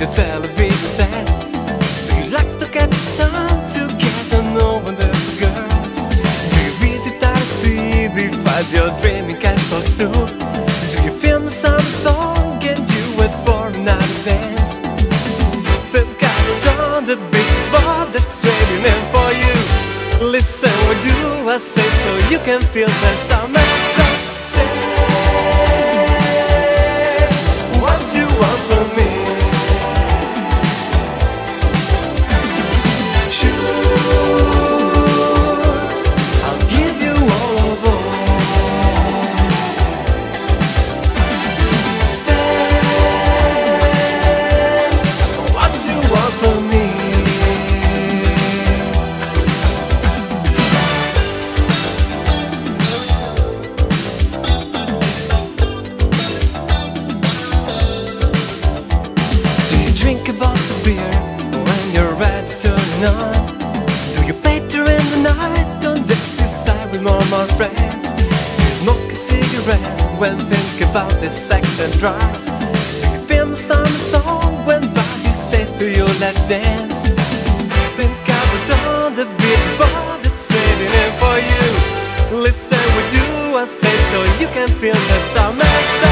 television set. Do you like to get the sun to get to know wonderful girls? Do you visit our city, find your dreaming cashbox too? Do you film some song and you wait for another dance? Then got it on the big spot that's waiting in for you. Listen, what do I say so you can feel the sound? Say what you want from me. Drink a bottle of beer when your rad's turning on? Do you better in the night on this side with more friends? Do you smoke a cigarette when think about the sex and drugs? Do you film some song when body says to you let's dance? Think I would on the big bar that's waiting in for you. Listen, what do I say so you can feel the sound?